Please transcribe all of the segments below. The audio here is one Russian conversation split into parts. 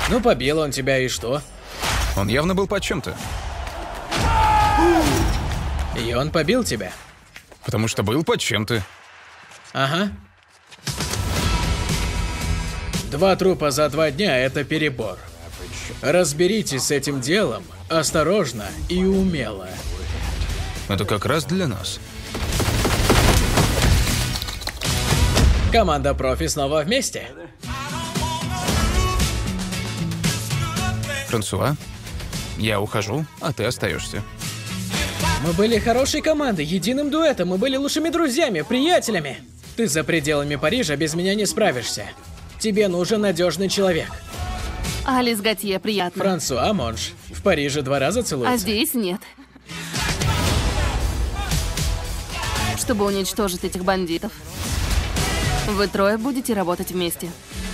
Ну, побил он тебя, и что? Он явно был под чем-то. И он побил тебя? Потому что был под чем-то. Ага. 2 трупа за 2 дня – это перебор. Разберитесь с этим делом осторожно и умело. Это как раз для нас. Команда профи снова вместе. Франсуа, я ухожу, а ты остаешься. Мы были хорошей командой, единым дуэтом, мы были лучшими друзьями, приятелями. Ты за пределами Парижа без меня не справишься. Тебе нужен надежный человек. Алис Готье, приятно. Франсуа Монж. В Париже 2 раза целуются. А здесь нет. Чтобы уничтожить этих бандитов. Вы 3 будете работать вместе.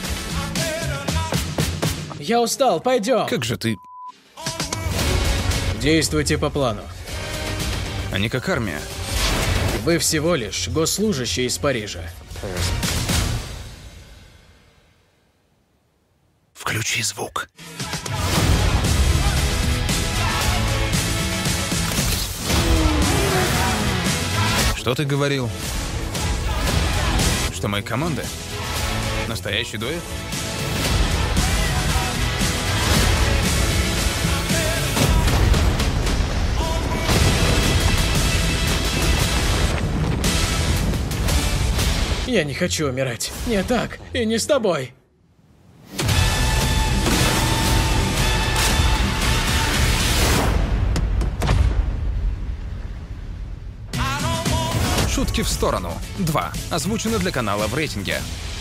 Я устал, пойдем. Как же ты... Действуйте по плану. Они как армия. Вы всего лишь госслужащие из Парижа. Включи звук. Что ты говорил? Что мы команда? Настоящий дуэт? Я не хочу умирать. Не так. И не с тобой. Шутки в сторону. 2. Озвучено для канала в рейтинге.